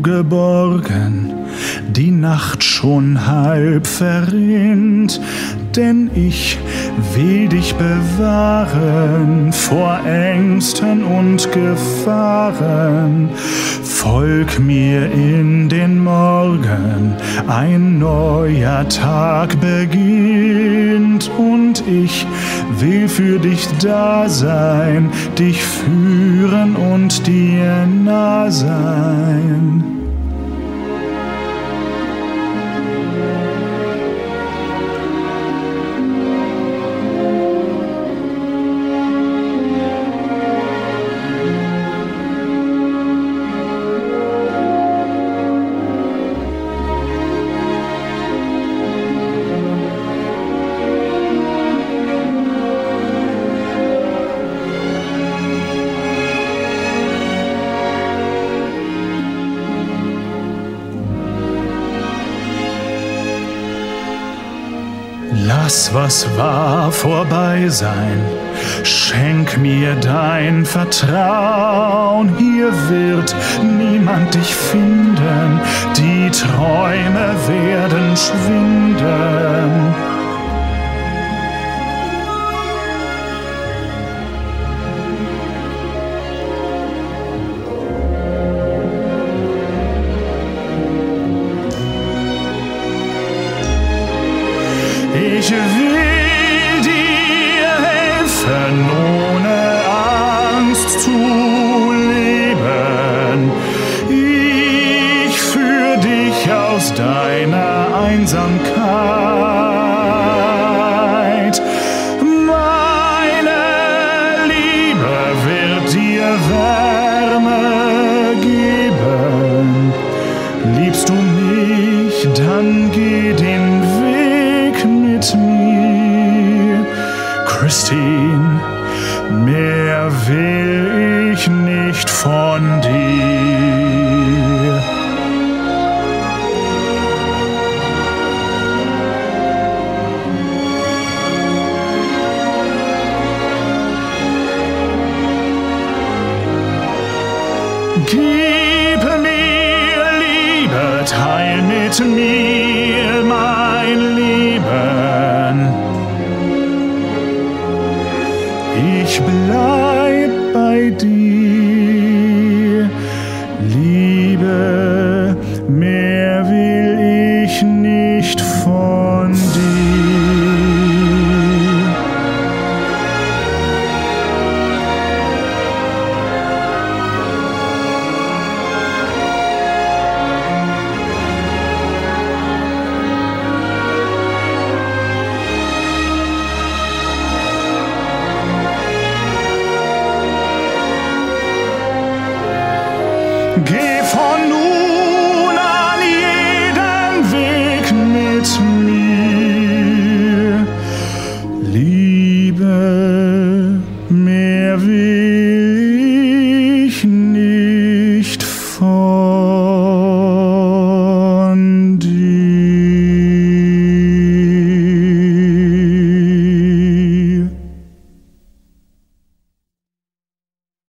du geborgen, die Nacht schon halb verrinnt, denn ich will dich bewahren vor Ängsten und Gefahren. Folg mir in den Morgen, ein neuer Tag beginnt und ich will für dich da sein, dich führen und dir nah sein. Lass, was war, vorbei sein. Schenk mir dein Vertrauen. Hier wird niemand dich finden. Die Träume werden schwinden. Ich will dir helfen, ohne Angst zu leben. Ich führe dich aus deiner Einsamkeit. Meine Liebe wird dir Wärme geben. Liebst du mich, dann geh den Weg mit mir. Christine, mehr will ich nicht von dir. Gib mir Liebe, teil mit mir mein Leben. Ich bleib bei dir, Liebe, mehr will ich nicht von dir. Geh von nun an jeden Weg mit mir, Liebe, mehr will